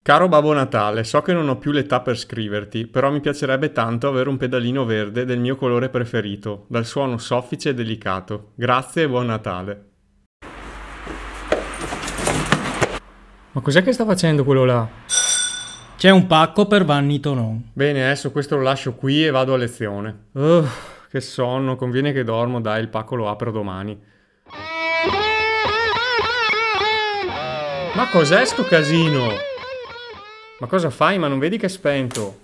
Caro Babbo Natale, so che non ho più l'età per scriverti, però mi piacerebbe tanto avere un pedalino verde del mio colore preferito, dal suono soffice e delicato. Grazie e buon Natale. Ma cos'è che sta facendo quello là? C'è un pacco per Vanni Tonon. Bene, adesso questo lo lascio qui e vado a lezione. Che sonno, conviene che dormo, dai, il pacco lo apro domani. Ma cos'è sto casino? Ma cosa fai? Ma non vedi che è spento?